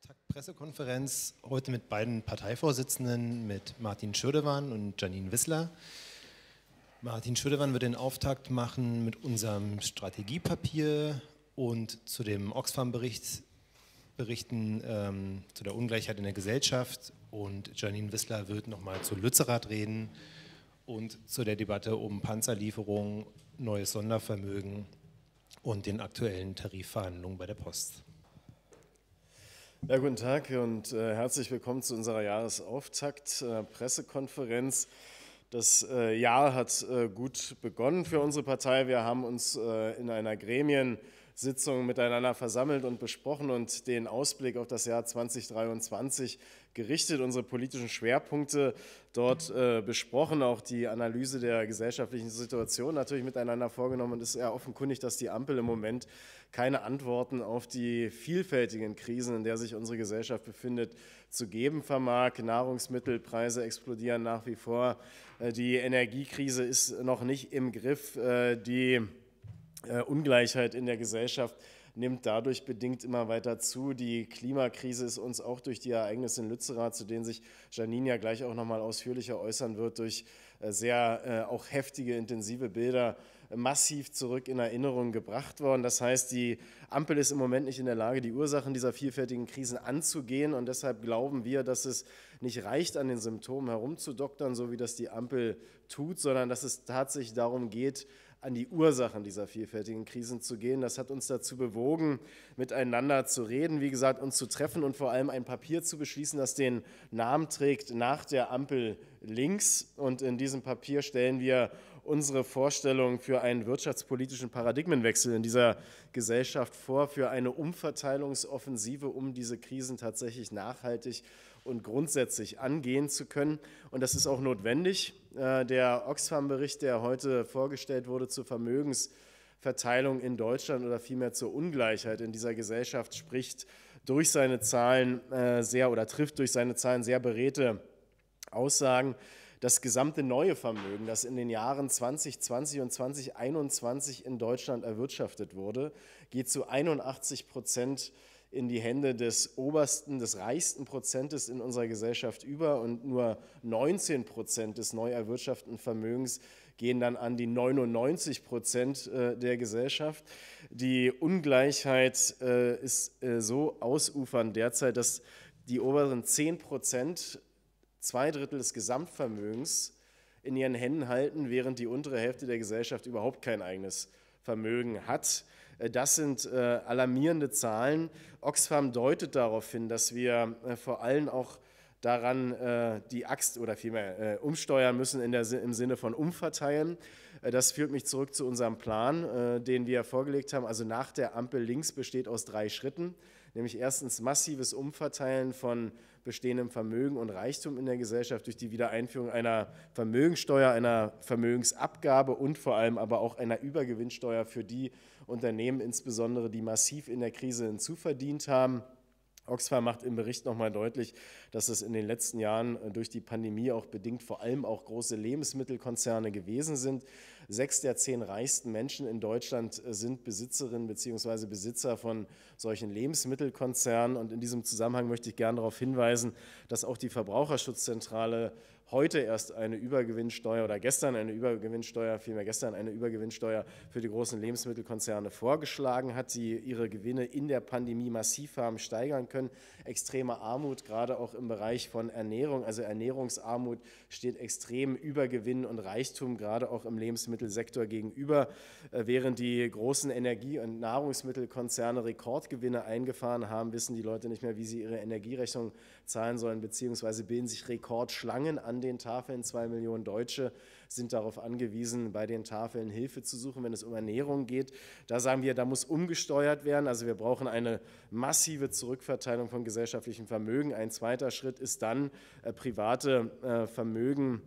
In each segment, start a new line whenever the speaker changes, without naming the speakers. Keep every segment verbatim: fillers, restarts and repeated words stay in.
Auftaktpressekonferenz heute mit beiden Parteivorsitzenden, mit Martin Schirdewan und Janine Wissler. Martin Schirdewan wird den Auftakt machen mit unserem Strategiepapier und zu dem Oxfam-Bericht berichten, ähm, zu der Ungleichheit in der Gesellschaft, und Janine Wissler wird nochmal zu Lützerath reden und zu der Debatte um Panzerlieferungen, neues Sondervermögen und den aktuellen Tarifverhandlungen bei der Post.
Ja, guten Tag und äh, herzlich willkommen zu unserer Jahresauftakt-Pressekonferenz. Das äh, Jahr hat äh, gut begonnen für unsere Partei. Wir haben uns äh, in einer Gremiensitzung miteinander versammelt und besprochen und den Ausblick auf das Jahr zweitausenddreiundzwanzig gerichtet, unsere politischen Schwerpunkte dort äh, besprochen, auch die Analyse der gesellschaftlichen Situation natürlich miteinander vorgenommen. Und es ist ja offenkundig, dass die Ampel im Moment keine Antworten auf die vielfältigen Krisen, in der sich unsere Gesellschaft befindet, zu geben vermag. Nahrungsmittelpreise explodieren nach wie vor. Die Energiekrise ist noch nicht im Griff. Die Ungleichheit in der Gesellschaft nimmt dadurch bedingt immer weiter zu. Die Klimakrise ist uns auch durch die Ereignisse in Lützerath, zu denen sich Janine ja gleich auch noch mal ausführlicher äußern wird, durch sehr auch heftige, intensive Bilder massiv zurück in Erinnerung gebracht worden. Das heißt, die Ampel ist im Moment nicht in der Lage, die Ursachen dieser vielfältigen Krisen anzugehen, und deshalb glauben wir, dass es nicht reicht, an den Symptomen herumzudoktern, so wie das die Ampel tut, sondern dass es tatsächlich darum geht, an die Ursachen dieser vielfältigen Krisen zu gehen. Das hat uns dazu bewogen, miteinander zu reden, wie gesagt, uns zu treffen und vor allem ein Papier zu beschließen, das den Namen trägt „Nach der Ampel links“. Und in diesem Papier stellen wir unsere Vorstellung für einen wirtschaftspolitischen Paradigmenwechsel in dieser Gesellschaft vor, für eine Umverteilungsoffensive, um diese Krisen tatsächlich nachhaltig und grundsätzlich angehen zu können. Und das ist auch notwendig. Der Oxfam-Bericht, der heute vorgestellt wurde zur Vermögensverteilung in Deutschland oder vielmehr zur Ungleichheit in dieser Gesellschaft, spricht durch seine Zahlen sehr oder trifft durch seine Zahlen sehr beredte Aussagen. Das gesamte neue Vermögen, das in den Jahren zwanzig zwanzig und zwanzig einundzwanzig in Deutschland erwirtschaftet wurde, geht zu einundachtzig Prozent in die Hände des obersten, des reichsten Prozentes in unserer Gesellschaft über, und nur neunzehn Prozent des neu erwirtschafteten Vermögens gehen dann an die neunundneunzig Prozent der Gesellschaft. Die Ungleichheit ist so ausufernd derzeit, dass die oberen zehn Prozent zwei Drittel des Gesamtvermögens in ihren Händen halten, während die untere Hälfte der Gesellschaft überhaupt kein eigenes Vermögen hat. Das sind äh, alarmierende Zahlen. Oxfam deutet darauf hin, dass wir äh, vor allem auch daran äh, die Axt oder vielmehr äh, umsteuern müssen in der, im Sinne von umverteilen. Äh, das führt mich zurück zu unserem Plan, äh, den wir vorgelegt haben. Also nach der Ampel links besteht aus drei Schritten, nämlich erstens massives Umverteilen von bestehendem Vermögen und Reichtum in der Gesellschaft durch die Wiedereinführung einer Vermögensteuer, einer Vermögensabgabe und vor allem aber auch einer Übergewinnsteuer für die Unternehmen, insbesondere die massiv in der Krise hinzuverdient haben. Oxfam macht im Bericht nochmal deutlich, dass es in den letzten Jahren durch die Pandemie auch bedingt vor allem auch große Lebensmittelkonzerne gewesen sind. Sechs der zehn reichsten Menschen in Deutschland sind Besitzerinnen bzw. Besitzer von solchen Lebensmittelkonzernen. Und in diesem Zusammenhang möchte ich gerne darauf hinweisen, dass auch die Verbraucherschutzzentrale heute erst eine Übergewinnsteuer oder gestern eine Übergewinnsteuer, vielmehr gestern eine Übergewinnsteuer für die großen Lebensmittelkonzerne vorgeschlagen hat, die ihre Gewinne in der Pandemie massiv haben steigern können. Extreme Armut, gerade auch im Bereich von Ernährung, also Ernährungsarmut steht extrem Übergewinn und Reichtum, gerade auch im Lebensmittelsektor gegenüber. Während die großen Energie- und Nahrungsmittelkonzerne Rekordgewinne eingefahren haben, wissen die Leute nicht mehr, wie sie ihre Energierechnung zahlen sollen, beziehungsweise bilden sich Rekordschlangen an den Tafeln. Zwei Millionen Deutsche sind darauf angewiesen, bei den Tafeln Hilfe zu suchen, wenn es um Ernährung geht. Da sagen wir, da muss umgesteuert werden. Also wir brauchen eine massive Zurückverteilung von gesellschaftlichem Vermögen. Ein zweiter Schritt ist dann, äh, private äh, Vermögen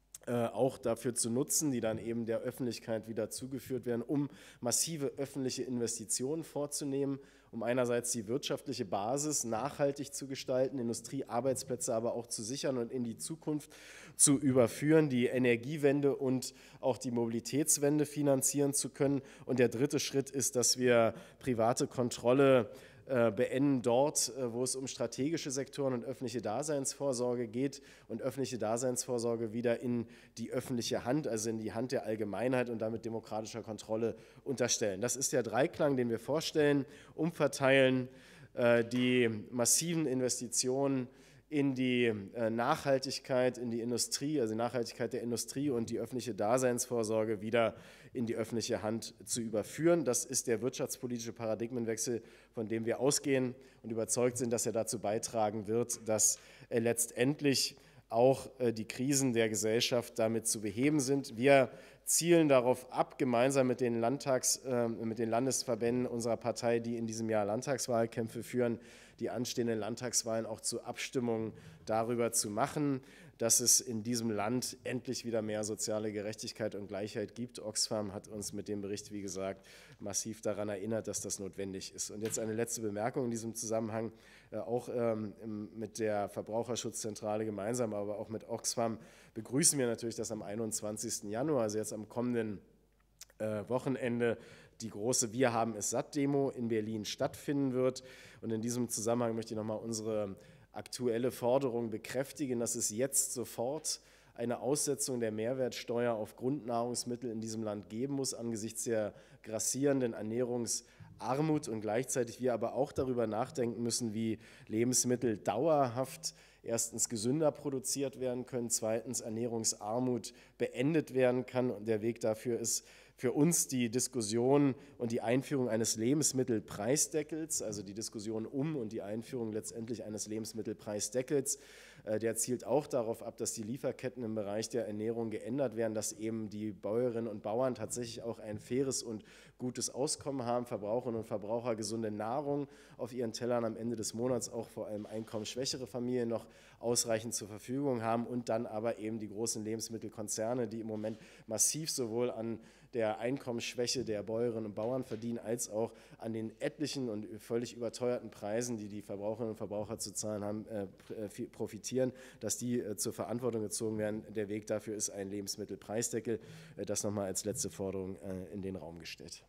auch dafür zu nutzen, die dann eben der Öffentlichkeit wieder zugeführt werden, um massive öffentliche Investitionen vorzunehmen, um einerseits die wirtschaftliche Basis nachhaltig zu gestalten, Industriearbeitsplätze aber auch zu sichern und in die Zukunft zu überführen, die Energiewende und auch die Mobilitätswende finanzieren zu können. Und der dritte Schritt ist, dass wir private Kontrolle beenden dort, wo es um strategische Sektoren und öffentliche Daseinsvorsorge geht und öffentliche Daseinsvorsorge wieder in die öffentliche Hand, also in die Hand der Allgemeinheit und damit demokratischer Kontrolle unterstellen. Das ist der Dreiklang, den wir vorstellen: Umverteilen, die massiven Investitionen in die Nachhaltigkeit, in die Industrie, also die Nachhaltigkeit der Industrie und die öffentliche Daseinsvorsorge wieder in die öffentliche Hand zu überführen. Das ist der wirtschaftspolitische Paradigmenwechsel, von dem wir ausgehen und überzeugt sind, dass er dazu beitragen wird, dass letztendlich auch die Krisen der Gesellschaft damit zu beheben sind. Wir zielen darauf ab, gemeinsam mit den, Landtags-, äh, mit den Landesverbänden unserer Partei, die in diesem Jahr Landtagswahlkämpfe führen, die anstehenden Landtagswahlen auch zu Abstimmungen darüber zu machen, dass es in diesem Land endlich wieder mehr soziale Gerechtigkeit und Gleichheit gibt. Oxfam hat uns mit dem Bericht, wie gesagt, massiv daran erinnert, dass das notwendig ist. Und jetzt eine letzte Bemerkung in diesem Zusammenhang, äh, auch ähm, mit der Verbraucherschutzzentrale gemeinsam, aber auch mit Oxfam begrüßen wir natürlich, dass am einundzwanzigsten Januar, also jetzt am kommenden äh, Wochenende, die große Wir haben es satt Demo in Berlin stattfinden wird. Und in diesem Zusammenhang möchte ich nochmal unsere aktuelle Forderung bekräftigen, dass es jetzt sofort eine Aussetzung der Mehrwertsteuer auf Grundnahrungsmittel in diesem Land geben muss, angesichts der grassierenden Ernährungsarmut, und gleichzeitig wir aber auch darüber nachdenken müssen, wie Lebensmittel dauerhaft erstens gesünder produziert werden können, zweitens Ernährungsarmut beendet werden kann. Und der Weg dafür ist für uns die Diskussion und die Einführung eines Lebensmittelpreisdeckels, also die Diskussion um und die Einführung letztendlich eines Lebensmittelpreisdeckels. Der zielt auch darauf ab, dass die Lieferketten im Bereich der Ernährung geändert werden, dass eben die Bäuerinnen und Bauern tatsächlich auch ein faires und gutes Auskommen haben, Verbraucherinnen und Verbraucher gesunde Nahrung auf ihren Tellern am Ende des Monats, auch vor allem einkommensschwächere Familien noch ausreichend zur Verfügung haben, und dann aber eben die großen Lebensmittelkonzerne, die im Moment massiv sowohl an der Einkommensschwäche der Bäuerinnen und Bauern verdienen, als auch an den etlichen und völlig überteuerten Preisen, die die Verbraucherinnen und Verbraucher zu zahlen haben, äh, profitieren, dass die äh, zur Verantwortung gezogen werden. Der Weg dafür ist ein Lebensmittelpreisdeckel. Äh, das nochmal als letzte Forderung äh, in den Raum gestellt.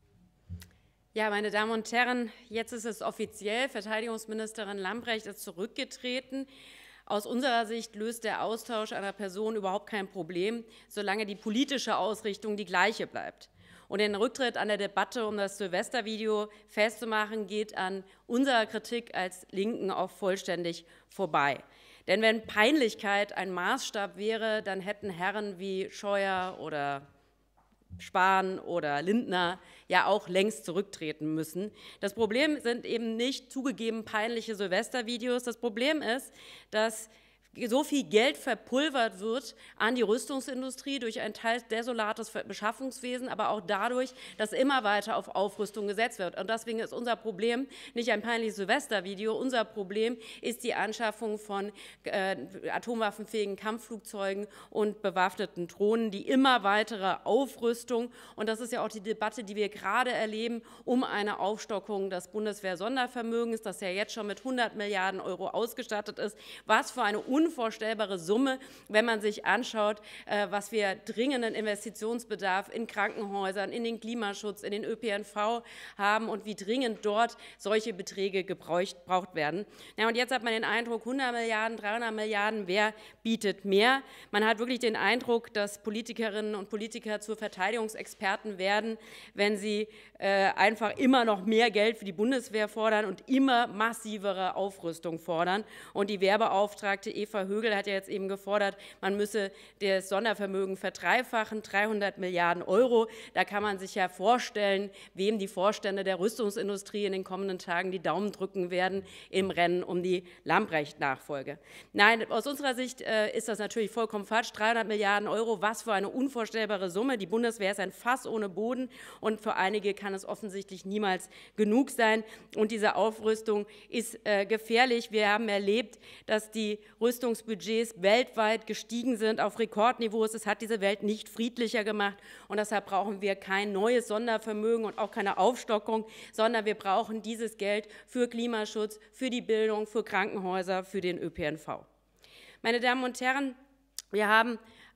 Ja, meine Damen und Herren, jetzt ist es offiziell. Verteidigungsministerin Lambrecht ist zurückgetreten. Aus unserer Sicht löst der Austausch einer Person überhaupt kein Problem, solange die politische Ausrichtung die gleiche bleibt. Und den Rücktritt an der Debatte um das Silvestervideo festzumachen, geht an unserer Kritik als Linken auch vollständig vorbei. Denn wenn Peinlichkeit ein Maßstab wäre, dann hätten Herren wie Scheuer oder Spahn oder Lindner ja auch längst zurücktreten müssen. Das Problem sind eben nicht zugegeben peinliche Silvestervideos. Das Problem ist, dass so viel Geld verpulvert wird an die Rüstungsindustrie durch ein teils desolates Beschaffungswesen, aber auch dadurch, dass immer weiter auf Aufrüstung gesetzt wird. Und deswegen ist unser Problem nicht ein peinliches Silvestervideo. Unser Problem ist die Anschaffung von äh, atomwaffenfähigen Kampfflugzeugen und bewaffneten Drohnen, die immer weitere Aufrüstung, und das ist ja auch die Debatte, die wir gerade erleben, um eine Aufstockung des Bundeswehr-Sondervermögens, das ja jetzt schon mit hundert Milliarden Euro ausgestattet ist. Was für eine unvorstellbare Summe, wenn man sich anschaut, was wir dringenden Investitionsbedarf in Krankenhäusern, in den Klimaschutz, in den Ö P N V haben und wie dringend dort solche Beträge gebraucht werden. Ja, und jetzt hat man den Eindruck, hundert Milliarden, dreihundert Milliarden, wer bietet mehr? Man hat wirklich den Eindruck, dass Politikerinnen und Politiker zu Verteidigungsexperten werden, wenn sie äh, einfach immer noch mehr Geld für die Bundeswehr fordern und immer massivere Aufrüstung fordern. Und die Wehrbeauftragte Eva Högel hat ja jetzt eben gefordert, man müsse das Sondervermögen verdreifachen, dreihundert Milliarden Euro. Da kann man sich ja vorstellen, wem die Vorstände der Rüstungsindustrie in den kommenden Tagen die Daumen drücken werden im Rennen um die Lambrecht-Nachfolge. Nein, aus unserer Sicht äh, ist das natürlich vollkommen falsch. dreihundert Milliarden Euro, was für eine unvorstellbare Summe. Die Bundeswehr ist ein Fass ohne Boden und für einige kann es offensichtlich niemals genug sein. Und diese Aufrüstung ist äh, gefährlich. Wir haben erlebt, dass die Rüstungsbudgets weltweit gestiegen sind auf Rekordniveaus. Es hat diese Welt nicht friedlicher gemacht und deshalb brauchen wir kein neues Sondervermögen und auch keine Aufstockung, sondern wir brauchen dieses Geld für Klimaschutz, für die Bildung, für Krankenhäuser, für den Ö P N V. Meine Damen und Herren, wir haben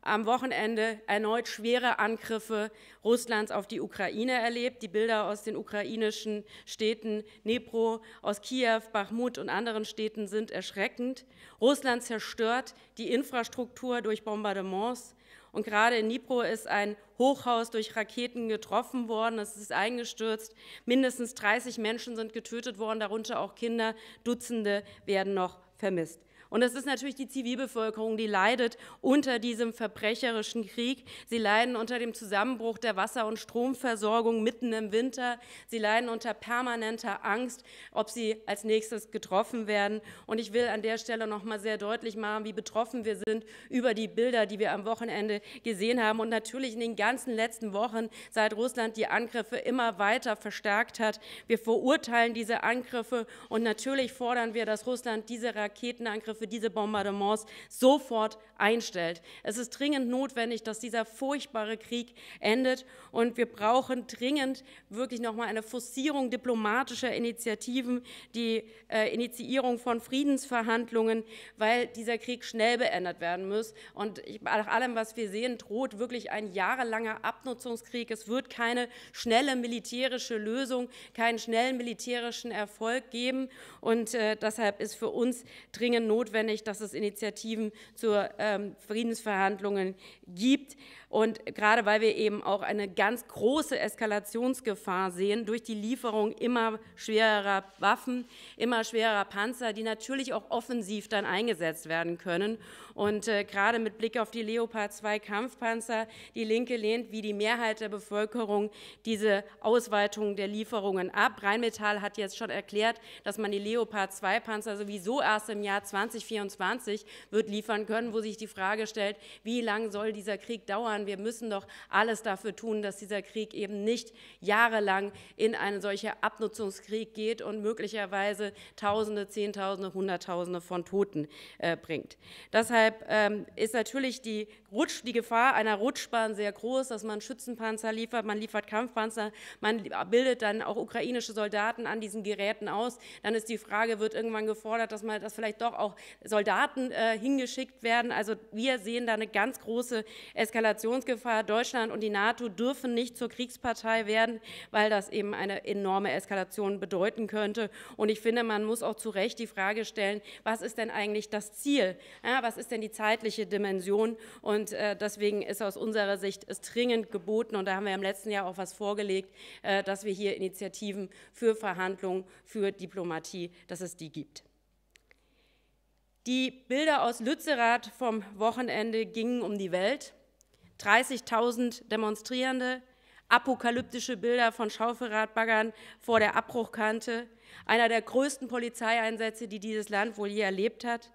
am Wochenende erneut schwere Angriffe Russlands auf die Ukraine erlebt. Die Bilder aus den ukrainischen Städten Dnipro, aus Kiew, Bachmut und anderen Städten sind erschreckend. Russland zerstört die Infrastruktur durch Bombardements. Und gerade in Dnipro ist ein Hochhaus durch Raketen getroffen worden, es ist eingestürzt. Mindestens dreißig Menschen sind getötet worden, darunter auch Kinder. Dutzende werden noch vermisst. Und es ist natürlich die Zivilbevölkerung, die leidet unter diesem verbrecherischen Krieg. Sie leiden unter dem Zusammenbruch der Wasser- und Stromversorgung mitten im Winter. Sie leiden unter permanenter Angst, ob sie als nächstes getroffen werden. Und ich will an der Stelle noch mal sehr deutlich machen, wie betroffen wir sind über die Bilder, die wir am Wochenende gesehen haben. Und natürlich in den ganzen letzten Wochen, seit Russland die Angriffe immer weiter verstärkt hat. Wir verurteilen diese Angriffe und natürlich fordern wir, dass Russland diese Raketenangriffe, diese Bombardements sofort einstellt. Es ist dringend notwendig, dass dieser furchtbare Krieg endet und wir brauchen dringend wirklich noch mal eine Forcierung diplomatischer Initiativen, die äh, Initiierung von Friedensverhandlungen, weil dieser Krieg schnell beendet werden muss. Und ich, nach allem, was wir sehen, droht wirklich ein jahrelanger Abnutzungskrieg. Es wird keine schnelle militärische Lösung, keinen schnellen militärischen Erfolg geben und äh, deshalb ist für uns dringend notwendig, notwendig, dass es Initiativen zu ähm, Friedensverhandlungen gibt. Und gerade weil wir eben auch eine ganz große Eskalationsgefahr sehen durch die Lieferung immer schwererer Waffen, immer schwererer Panzer, die natürlich auch offensiv dann eingesetzt werden können. Und äh, gerade mit Blick auf die Leopard zwei Kampfpanzer, die Linke lehnt wie die Mehrheit der Bevölkerung diese Ausweitung der Lieferungen ab. Rheinmetall hat jetzt schon erklärt, dass man die Leopard zwei Panzer sowieso erst im Jahr zweitausendvierundzwanzig wird liefern können, wo sich die Frage stellt, wie lang soll dieser Krieg dauern? Wir müssen doch alles dafür tun, dass dieser Krieg eben nicht jahrelang in einen solchen Abnutzungskrieg geht und möglicherweise Tausende, Zehntausende, Hunderttausende von Toten äh, bringt. Deshalb ähm, ist natürlich die, Rutsch, die Gefahr einer Rutschbahn sehr groß, dass man Schützenpanzer liefert, man liefert Kampfpanzer, man bildet dann auch ukrainische Soldaten an diesen Geräten aus. Dann ist die Frage, wird irgendwann gefordert, dass, man, dass vielleicht doch auch Soldaten äh, hingeschickt werden. Also wir sehen da eine ganz große Eskalationsgefahr. Deutschland und die NATO dürfen nicht zur Kriegspartei werden, weil das eben eine enorme Eskalation bedeuten könnte. Und ich finde, man muss auch zu Recht die Frage stellen, was ist denn eigentlich das Ziel? Ja, was ist denn die zeitliche Dimension? Und äh, deswegen ist aus unserer Sicht es dringend geboten, und da haben wir im letzten Jahr auch was vorgelegt, äh, dass wir hier Initiativen für Verhandlungen, für Diplomatie, dass es die gibt. Die Bilder aus Lützerath vom Wochenende gingen um die Welt. dreißigtausend Demonstrierende, apokalyptische Bilder von Schaufelradbaggern vor der Abbruchkante, einer der größten Polizeieinsätze, die dieses Land wohl je erlebt hat.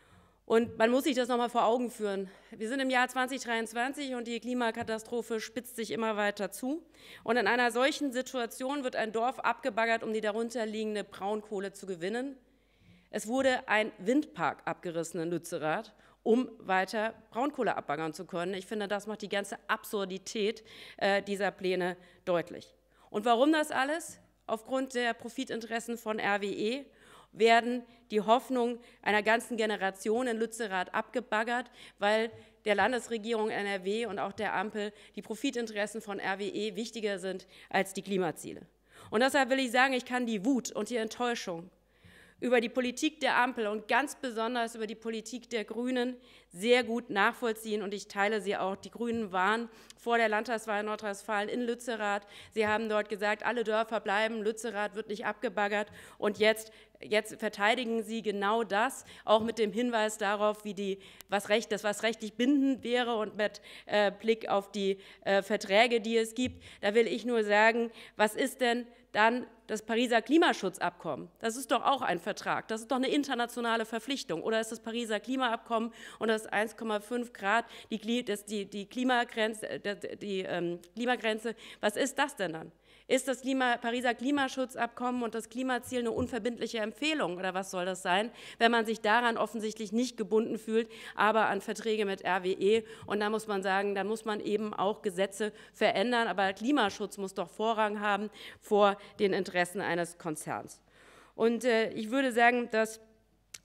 Und man muss sich das noch mal vor Augen führen. Wir sind im Jahr zweitausenddreiundzwanzig und die Klimakatastrophe spitzt sich immer weiter zu. Und in einer solchen Situation wird ein Dorf abgebaggert, um die darunterliegende Braunkohle zu gewinnen. Es wurde ein Windpark abgerissen in Lützerath, um weiter Braunkohle abbaggern zu können. Ich finde, das macht die ganze Absurdität äh, dieser Pläne deutlich. Und warum das alles? Aufgrund der Profitinteressen von R W E werden die Hoffnung einer ganzen Generation in Lützerath abgebaggert, weil der Landesregierung N R W und auch der Ampel die Profitinteressen von R W E wichtiger sind als die Klimaziele. Und deshalb will ich sagen, ich kann die Wut und die Enttäuschung über die Politik der Ampel und ganz besonders über die Politik der Grünen sehr gut nachvollziehen, und ich teile sie auch. Die Grünen waren vor der Landtagswahl in Nordrhein-Westfalen in Lützerath. Sie haben dort gesagt, alle Dörfer bleiben, Lützerath wird nicht abgebaggert, und jetzt, jetzt verteidigen sie genau das, auch mit dem Hinweis darauf, wie die, was recht, das was rechtlich bindend wäre und mit äh, Blick auf die äh, Verträge, die es gibt. Da will ich nur sagen, was ist denn dann das Pariser Klimaschutzabkommen? Das ist doch auch ein Vertrag, das ist doch eine internationale Verpflichtung. Oder ist das Pariser Klimaabkommen und das eins Komma fünf Grad, die, das, die, die, Klimagrenze, die, die ähm, Klimagrenze, was ist das denn dann? Ist das Klima, Pariser Klimaschutzabkommen und das Klimaziel eine unverbindliche Empfehlung, oder was soll das sein, wenn man sich daran offensichtlich nicht gebunden fühlt, aber an Verträge mit R W E? Und da muss man sagen, dann muss man eben auch Gesetze verändern, aber Klimaschutz muss doch Vorrang haben vor den Interessen eines Konzerns. Und äh, ich würde sagen, dass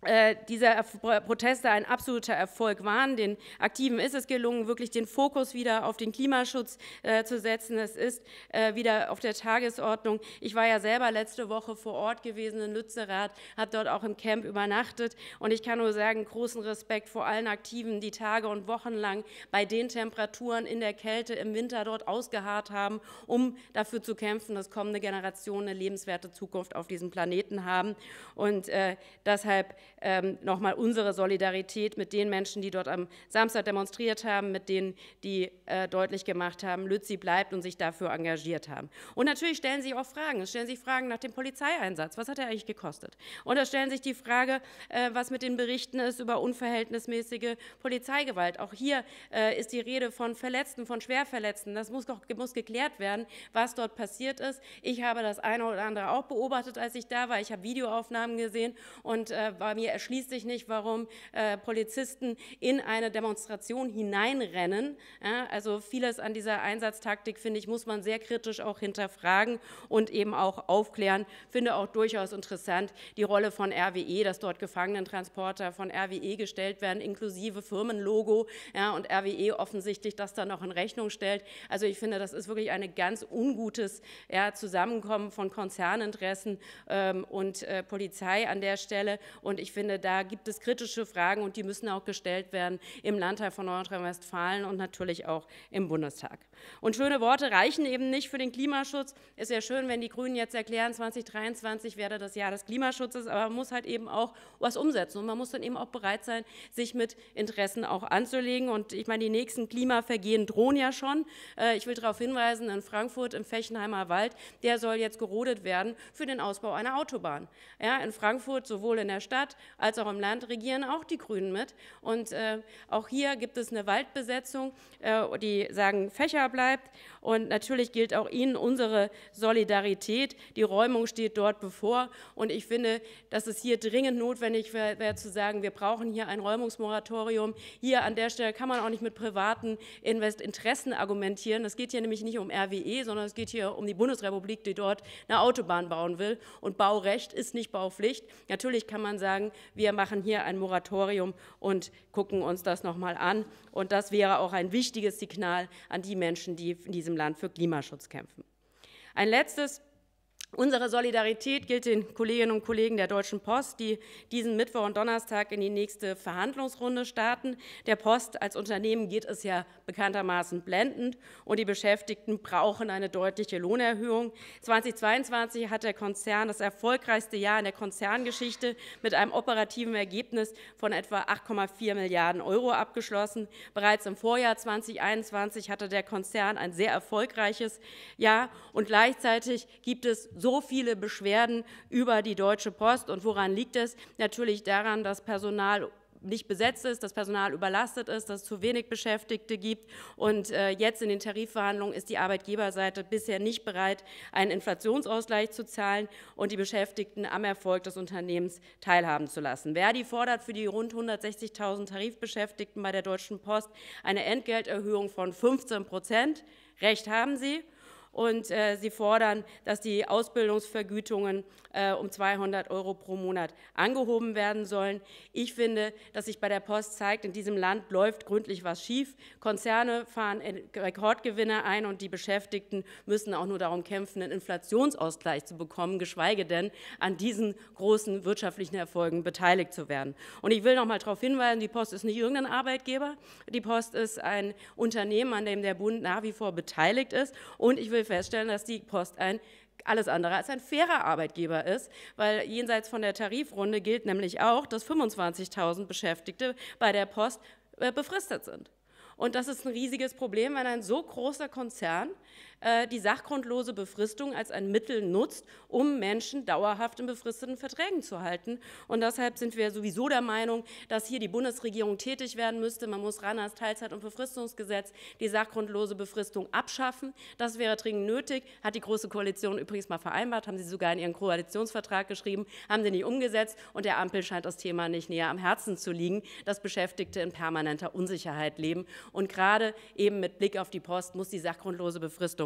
äh, dieser Proteste ein absoluter Erfolg waren. Den Aktiven ist es gelungen, wirklich den Fokus wieder auf den Klimaschutz äh, zu setzen. Es ist äh, wieder auf der Tagesordnung. Ich war ja selber letzte Woche vor Ort gewesen in Lützerath, habe dort auch im Camp übernachtet und ich kann nur sagen, großen Respekt vor allen Aktiven, die Tage und Wochen lang bei den Temperaturen in der Kälte im Winter dort ausgeharrt haben, um dafür zu kämpfen, dass kommende Generationen eine lebenswerte Zukunft auf diesem Planeten haben. Und äh, deshalb Ähm, nochmal unsere Solidarität mit den Menschen, die dort am Samstag demonstriert haben, mit denen, die äh, deutlich gemacht haben, Lützi bleibt und sich dafür engagiert haben. Und natürlich stellen sich auch Fragen. Es stellen sich Fragen nach dem Polizeieinsatz. Was hat er eigentlich gekostet? Und es stellen sich die Frage, äh, was mit den Berichten ist über unverhältnismäßige Polizeigewalt. Auch hier äh, ist die Rede von Verletzten, von Schwerverletzten. Das muss, muss geklärt werden, was dort passiert ist. Ich habe das eine oder andere auch beobachtet, als ich da war. Ich habe Videoaufnahmen gesehen und äh, war mir erschließt sich nicht, warum äh, Polizisten in eine Demonstration hineinrennen. Ja, also vieles an dieser Einsatztaktik, finde ich, muss man sehr kritisch auch hinterfragen und eben auch aufklären. Finde auch durchaus interessant die Rolle von R W E, dass dort Gefangenentransporter von R W E gestellt werden, inklusive Firmenlogo, ja, und R W E offensichtlich das dann noch in Rechnung stellt. Also ich finde, das ist wirklich ein ganz ungutes ja, Zusammenkommen von Konzerninteressen ähm, und äh, Polizei an der Stelle. Und ich finde, da gibt es kritische Fragen und die müssen auch gestellt werden im Landtag von Nordrhein-Westfalen und natürlich auch im Bundestag. Und schöne Worte reichen eben nicht für den Klimaschutz. Es wäre schön, wenn die Grünen jetzt erklären, zwanzig dreiundzwanzig werde das Jahr des Klimaschutzes, aber man muss halt eben auch was umsetzen und man muss dann eben auch bereit sein, sich mit Interessen auch anzulegen. Und ich meine, die nächsten Klimavergehen drohen ja schon. Ich will darauf hinweisen, in Frankfurt im Fechenheimer Wald, der soll jetzt gerodet werden für den Ausbau einer Autobahn. Ja, in Frankfurt, sowohl in der Stadt als auch im Land, regieren auch die Grünen mit. Und äh, auch hier gibt es eine Waldbesetzung, äh, die sagen, Fächer bleibt. Und natürlich gilt auch Ihnen unsere Solidarität. Die Räumung steht dort bevor. Und ich finde, dass es hier dringend notwendig wäre, wär zu sagen, wir brauchen hier ein Räumungsmoratorium. Hier an der Stelle kann man auch nicht mit privaten Investinteressen argumentieren. Es geht hier nämlich nicht um R W E, sondern es geht hier um die Bundesrepublik, die dort eine Autobahn bauen will. Und Baurecht ist nicht Baupflicht. Natürlich kann man sagen, wir machen hier ein Moratorium und gucken uns das nochmal an. Und das wäre auch ein wichtiges Signal an die Menschen, die in diesem Land für Klimaschutz kämpfen. Ein letztes. Unsere Solidarität gilt den Kolleginnen und Kollegen der Deutschen Post, die diesen Mittwoch und Donnerstag in die nächste Verhandlungsrunde starten. Der Post als Unternehmen geht es ja bekanntermaßen blendend und die Beschäftigten brauchen eine deutliche Lohnerhöhung. zweitausendzweiundzwanzig hat der Konzern das erfolgreichste Jahr in der Konzerngeschichte mit einem operativen Ergebnis von etwa acht Komma vier Milliarden Euro abgeschlossen. Bereits im Vorjahr zweitausendeinundzwanzig hatte der Konzern ein sehr erfolgreiches Jahr und gleichzeitig gibt es so viele Beschwerden über die Deutsche Post. Und woran liegt es? Natürlich daran, dass Personal nicht besetzt ist, dass Personal überlastet ist, dass es zu wenig Beschäftigte gibt. Und äh, jetzt in den Tarifverhandlungen ist die Arbeitgeberseite bisher nicht bereit, einen Inflationsausgleich zu zahlen und die Beschäftigten am Erfolg des Unternehmens teilhaben zu lassen. Verdi fordert für die rund hundertsechzigtausend Tarifbeschäftigten bei der Deutschen Post eine Entgelterhöhung von fünfzehn Prozent. Recht haben Sie. Und äh, sie fordern, dass die Ausbildungsvergütungen äh, um zweihundert Euro pro Monat angehoben werden sollen. Ich finde, dass sich bei der Post zeigt, in diesem Land läuft gründlich was schief. Konzerne fahren Rekordgewinne ein und die Beschäftigten müssen auch nur darum kämpfen, einen Inflationsausgleich zu bekommen, geschweige denn an diesen großen wirtschaftlichen Erfolgen beteiligt zu werden. Und ich will noch mal darauf hinweisen, die Post ist nicht irgendein Arbeitgeber. Die Post ist ein Unternehmen, an dem der Bund nach wie vor beteiligt ist. Und ich will feststellen, dass die Post ein alles andere als ein fairer Arbeitgeber ist, weil jenseits von der Tarifrunde gilt nämlich auch, dass fünfundzwanzigtausend Beschäftigte bei der Post äh, befristet sind. Und das ist ein riesiges Problem, wenn ein so großer Konzern äh, die sachgrundlose Befristung als ein Mittel nutzt, um Menschen dauerhaft in befristeten Verträgen zu halten. Und deshalb sind wir sowieso der Meinung, dass hier die Bundesregierung tätig werden müsste. Man muss ran ans Teilzeit- und Befristungsgesetz die sachgrundlose Befristung abschaffen. Das wäre dringend nötig, hat die Große Koalition übrigens mal vereinbart, haben sie sogar in ihren Koalitionsvertrag geschrieben, haben sie nicht umgesetzt und der Ampel scheint das Thema nicht näher am Herzen zu liegen, dass Beschäftigte in permanenter Unsicherheit leben. Und gerade eben mit Blick auf die Post muss die sachgrundlose Befristung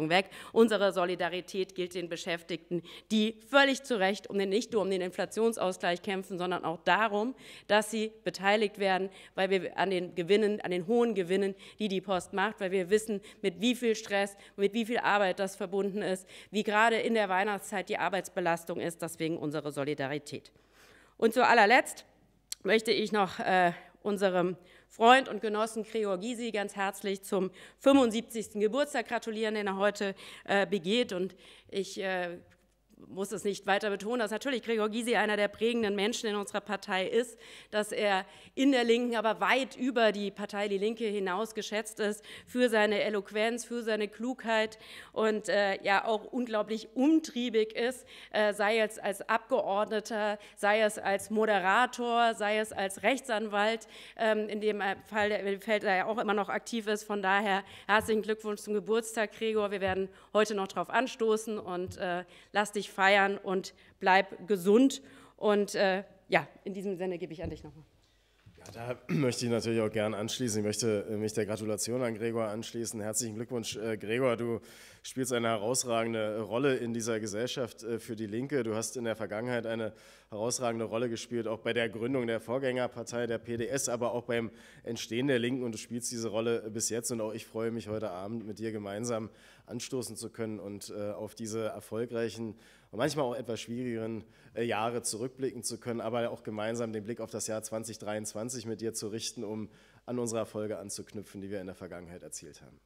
Richtung weg. Unsere Solidarität gilt den Beschäftigten, die völlig zu Recht um den, nicht nur um den Inflationsausgleich kämpfen, sondern auch darum, dass sie beteiligt werden, weil wir an den Gewinnen, an den hohen Gewinnen, die die Post macht, weil wir wissen, mit wie viel Stress, mit wie viel Arbeit das verbunden ist, wie gerade in der Weihnachtszeit die Arbeitsbelastung ist, deswegen unsere Solidarität. Und zu allerletzt möchte ich noch äh, unserem Freund und Genossen Gregor Gysi ganz herzlich zum fünfundsiebzigsten Geburtstag gratulieren, den er heute äh, begeht. Und ich äh, muss es nicht weiter betonen, dass natürlich Gregor Gysi einer der prägenden Menschen in unserer Partei ist, dass er in der Linken aber weit über die Partei Die Linke hinaus geschätzt ist für seine Eloquenz, für seine Klugheit und äh, ja auch unglaublich umtriebig ist, äh, sei es als Abgeordneter, sei es als Moderator, sei es als Rechtsanwalt, ähm, in dem Fall, Feld er ja auch immer noch aktiv ist. Von daher herzlichen Glückwunsch zum Geburtstag, Gregor. Wir werden heute noch darauf anstoßen und äh, lass dich feiern und bleib gesund. Und äh, ja, in diesem Sinne gebe ich an dich nochmal.
Ja, da möchte ich natürlich auch gern anschließen. Ich möchte mich der Gratulation an Gregor anschließen. Herzlichen Glückwunsch, äh, Gregor. Du spielst eine herausragende Rolle in dieser Gesellschaft äh, für die Linke. Du hast in der Vergangenheit eine herausragende Rolle gespielt, auch bei der Gründung der Vorgängerpartei, der P D S, aber auch beim Entstehen der Linken. Und du spielst diese Rolle bis jetzt. Und auch ich freue mich, heute Abend mit dir gemeinsam anstoßen zu können und äh, auf diese erfolgreichen und manchmal auch etwas schwierigeren äh, Jahre zurückblicken zu können, aber auch gemeinsam den Blick auf das Jahr zweitausenddreiundzwanzig mit dir zu richten, um an unsere Erfolge anzuknüpfen, die wir in der Vergangenheit erzielt haben.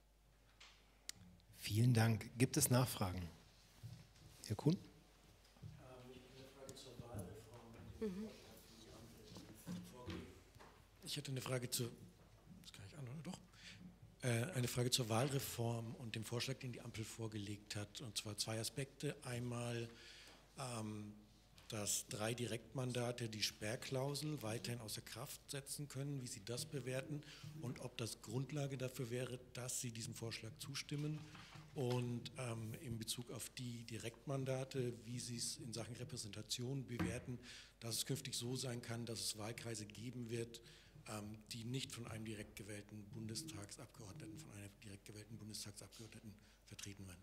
Vielen Dank. Gibt es Nachfragen? Herr Kuhn?
Ich hätte eine Frage zur, das kann ich an, oder doch? Äh, eine Frage zur Wahlreform und dem Vorschlag, den die Ampel vorgelegt hat, und zwar zwei Aspekte. Einmal, ähm, dass drei Direktmandate die Sperrklausel weiterhin außer Kraft setzen können, wie Sie das bewerten und ob das Grundlage dafür wäre, dass Sie diesem Vorschlag zustimmen. Und ähm, in Bezug auf die Direktmandate, wie Sie es in Sachen Repräsentation bewerten, dass es künftig so sein kann, dass es Wahlkreise geben wird, ähm, die nicht von einem direkt gewählten Bundestagsabgeordneten, von einer direkt gewählten Bundestagsabgeordneten vertreten werden.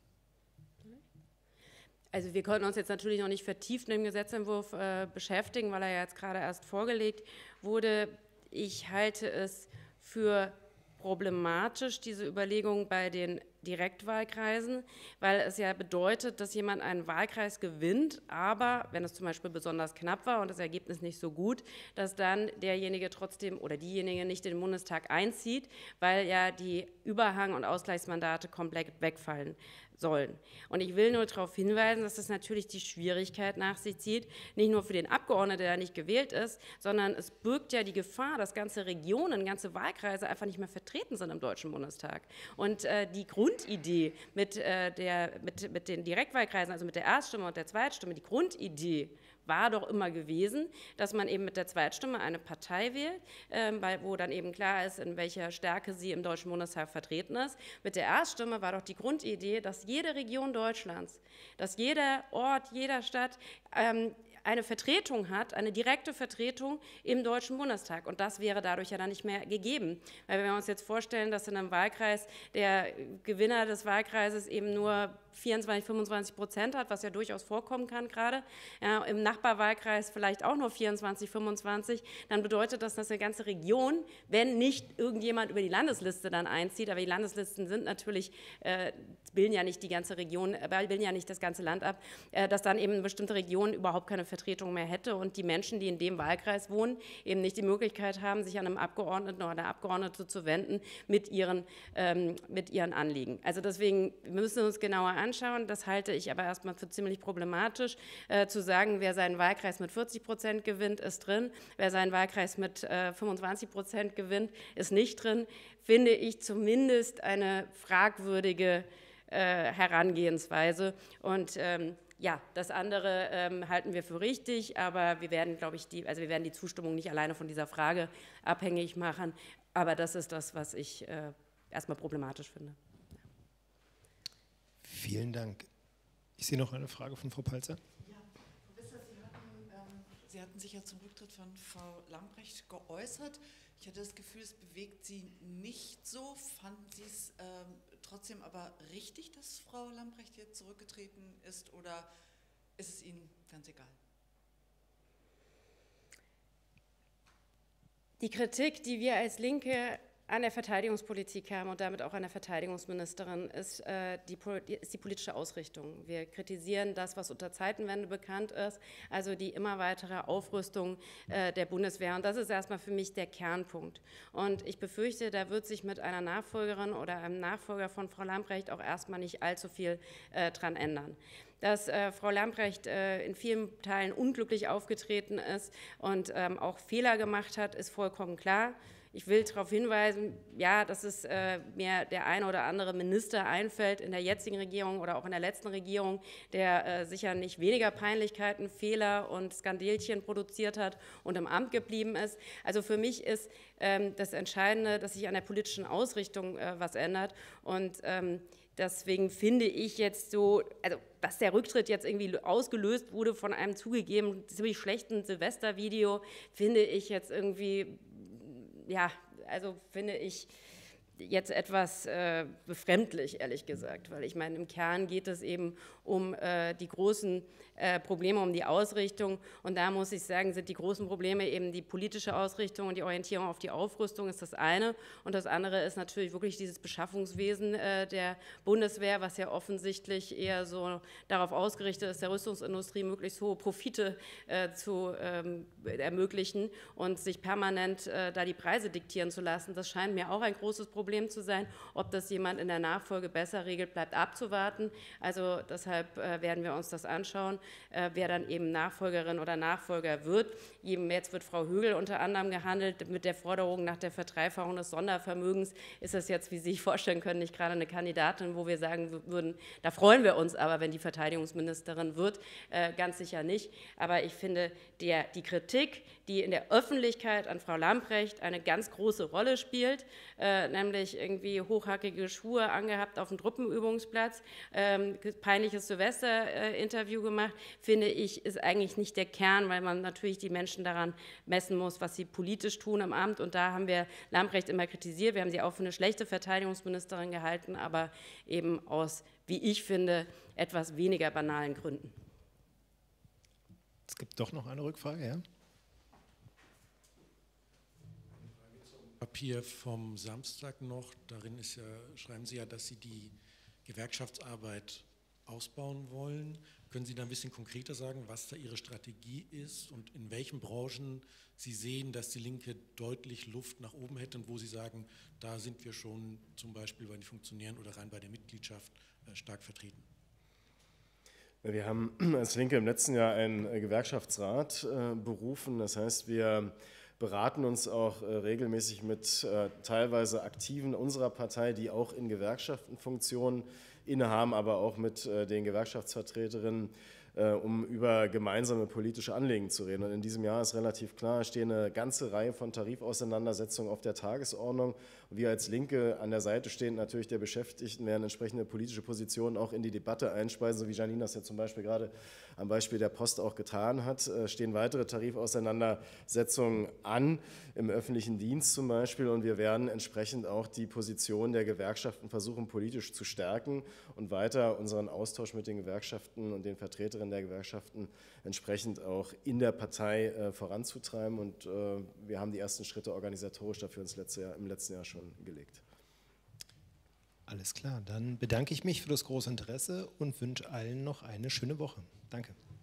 Also wir konnten uns jetzt natürlich noch nicht vertieft mit dem Gesetzentwurf äh, beschäftigen, weil er ja jetzt gerade erst vorgelegt wurde. Ich halte es für problematisch, diese Überlegung bei den Direktwahlkreisen, weil es ja bedeutet, dass jemand einen Wahlkreis gewinnt, aber wenn es zum Beispiel besonders knapp war und das Ergebnis nicht so gut, dass dann derjenige trotzdem oder diejenige nicht in den Bundestag einzieht, weil ja die Überhang- und Ausgleichsmandate komplett wegfallen sollen. Und ich will nur darauf hinweisen, dass das natürlich die Schwierigkeit nach sich zieht, nicht nur für den Abgeordneten, der nicht gewählt ist, sondern es birgt ja die Gefahr, dass ganze Regionen, ganze Wahlkreise einfach nicht mehr vertreten sind im Deutschen Bundestag. Und äh, die Grundidee mit, äh, der, mit, mit den Direktwahlkreisen, also mit der Erststimme und der Zweitstimme, die Grundidee war doch immer gewesen, dass man eben mit der Zweitstimme eine Partei wählt, äh, wo dann eben klar ist, in welcher Stärke sie im Deutschen Bundestag vertreten ist. Mit der Erststimme war doch die Grundidee, dass jede Region Deutschlands, dass jeder Ort, jeder Stadt ähm, eine Vertretung hat, eine direkte Vertretung im Deutschen Bundestag. Und das wäre dadurch ja dann nicht mehr gegeben. Weil wenn wir uns jetzt vorstellen, dass in einem Wahlkreis der Gewinner des Wahlkreises eben nur vierundzwanzig, fünfundzwanzig Prozent hat, was ja durchaus vorkommen kann gerade, ja, im Nachbarwahlkreis vielleicht auch nur vierundzwanzig, fünfundzwanzig, dann bedeutet das, dass eine ganze Region, wenn nicht irgendjemand über die Landesliste dann einzieht, aber die Landeslisten sind natürlich, äh, bilden ja nicht die ganze Region, äh, bilden ja nicht das ganze Land ab, äh, dass dann eben eine bestimmte Region überhaupt keine Vertretung mehr hätte und die Menschen, die in dem Wahlkreis wohnen, eben nicht die Möglichkeit haben, sich an einem Abgeordneten oder einer Abgeordnete zu wenden mit ihren, ähm, mit ihren Anliegen. Also deswegen müssen wir uns genauer anschauen. Das halte ich aber erstmal für ziemlich problematisch, äh, zu sagen, wer seinen Wahlkreis mit vierzig Prozent gewinnt, ist drin, wer seinen Wahlkreis mit äh, fünfundzwanzig Prozent gewinnt, ist nicht drin, finde ich zumindest eine fragwürdige äh, Herangehensweise. Und ähm, ja, das andere ähm, halten wir für richtig, aber wir werden, glaube ich, die, also wir werden die Zustimmung nicht alleine von dieser Frage abhängig machen. Aber das ist das, was ich äh, erstmal problematisch finde.
Vielen Dank. Ich sehe noch eine Frage von Frau Palzer.
Ja, Frau Wissler, Sie hatten, ähm, Sie hatten sich ja zum Rücktritt von Frau Lambrecht geäußert. Ich hatte das Gefühl, es bewegt Sie nicht so. Fanden Sie es ähm, trotzdem aber richtig, dass Frau Lambrecht jetzt zurückgetreten ist, oder ist es Ihnen ganz egal?
Die Kritik, die wir als Linke an der Verteidigungspolitik haben und damit auch an der Verteidigungsministerin, ist, äh, die, ist die politische Ausrichtung. Wir kritisieren das, was unter Zeitenwende bekannt ist, also die immer weitere Aufrüstung äh, der Bundeswehr. Und das ist erstmal für mich der Kernpunkt. Und ich befürchte, da wird sich mit einer Nachfolgerin oder einem Nachfolger von Frau Lambrecht auch erstmal nicht allzu viel äh, dran ändern. Dass äh, Frau Lambrecht äh, in vielen Teilen unglücklich aufgetreten ist und ähm, auch Fehler gemacht hat, ist vollkommen klar. Ich will darauf hinweisen, ja, dass es äh, mir der eine oder andere Minister einfällt in der jetzigen Regierung oder auch in der letzten Regierung, der äh, sicher nicht weniger Peinlichkeiten, Fehler und Skandelchen produziert hat und im Amt geblieben ist. Also für mich ist ähm, das Entscheidende, dass sich an der politischen Ausrichtung äh, was ändert. Und ähm, deswegen finde ich jetzt so, also dass der Rücktritt jetzt irgendwie ausgelöst wurde von einem zugegeben ziemlich schlechten Silvestervideo, finde ich jetzt irgendwie, ja, also finde ich jetzt etwas äh, befremdlich, ehrlich gesagt, weil ich meine, im Kern geht es eben um äh, die großen äh, Probleme, um die Ausrichtung, und da muss ich sagen, sind die großen Probleme eben die politische Ausrichtung und die Orientierung auf die Aufrüstung ist das eine, und das andere ist natürlich wirklich dieses Beschaffungswesen äh, der Bundeswehr, was ja offensichtlich eher so darauf ausgerichtet ist, der Rüstungsindustrie möglichst hohe Profite äh, zu ähm, ermöglichen und sich permanent äh, da die Preise diktieren zu lassen. Das scheint mir auch ein großes Problem Problem zu sein. Ob das jemand in der Nachfolge besser regelt, bleibt abzuwarten. Also deshalb äh, werden wir uns das anschauen, äh, wer dann eben Nachfolgerin oder Nachfolger wird. Jetzt wird Frau Högel unter anderem gehandelt. Mit der Forderung nach der Verdreifachung des Sondervermögens ist das jetzt, wie Sie sich vorstellen können, nicht gerade eine Kandidatin, wo wir sagen würden, da freuen wir uns aber, wenn die Verteidigungsministerin wird, äh, ganz sicher nicht. Aber ich finde, der, die Kritik, die in der Öffentlichkeit an Frau Lambrecht eine ganz große Rolle spielt, äh, nämlich irgendwie hochhackige Schuhe angehabt auf dem Truppenübungsplatz, ähm, peinliches Silvester-Interview gemacht, finde ich, ist eigentlich nicht der Kern, weil man natürlich die Menschen daran messen muss, was sie politisch tun im Amt. Und da haben wir Lambrecht immer kritisiert. Wir haben sie auch für eine schlechte Verteidigungsministerin gehalten, aber eben aus, wie ich finde, etwas weniger banalen Gründen.
Es gibt doch noch eine Rückfrage, ja?
Papier vom Samstag noch, darin ist ja, schreiben Sie ja, dass Sie die Gewerkschaftsarbeit ausbauen wollen. Können Sie da ein bisschen konkreter sagen, was da Ihre Strategie ist und in welchen Branchen Sie sehen, dass die Linke deutlich Luft nach oben hätte und wo Sie sagen, da sind wir schon zum Beispiel bei den Funktionären oder rein bei der Mitgliedschaft äh, stark vertreten?
Wir haben als Linke im letzten Jahr einen Gewerkschaftsrat äh, berufen. Das heißt, wir beraten uns auch äh, regelmäßig mit äh, teilweise Aktiven unserer Partei, die auch in Gewerkschaftenfunktionen innehaben, aber auch mit äh, den Gewerkschaftsvertreterinnen, äh, um über gemeinsame politische Anliegen zu reden. Und in diesem Jahr ist relativ klar, stehen eine ganze Reihe von Tarifauseinandersetzungen auf der Tagesordnung. Und wir als Linke an der Seite stehend natürlich der Beschäftigten werden entsprechende politische Positionen auch in die Debatte einspeisen, so wie Janine das ja zum Beispiel gerade am Beispiel der Post auch getan hat. Äh, stehen weitere Tarifauseinandersetzungen an, im öffentlichen Dienst zum Beispiel, und wir werden entsprechend auch die Position der Gewerkschaften versuchen, politisch zu stärken und weiter unseren Austausch mit den Gewerkschaften und den Vertreterinnen der Gewerkschaften entsprechend auch in der Partei äh, voranzutreiben. Und äh, wir haben die ersten Schritte organisatorisch dafür ins letzte Jahr, im letzten Jahr schon gelegt.
Alles klar, dann bedanke ich mich für das große Interesse und wünsche allen noch eine schöne Woche. Danke.